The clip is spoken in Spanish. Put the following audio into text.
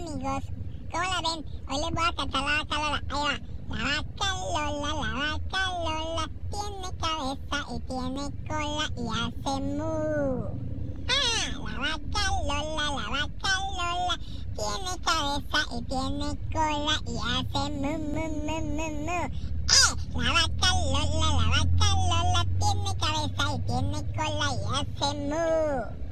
amigos, ¿cómo la ven? Hoy les voy a cantar la vaca Lola. Ahí va. La vaca Lola tiene cabeza y tiene cola y hace mu. Ah, la vaca Lola tiene cabeza y tiene cola y hace mu, mu, mu, mu, mu. La vaca Lola tiene cabeza y tiene cola y hace mu.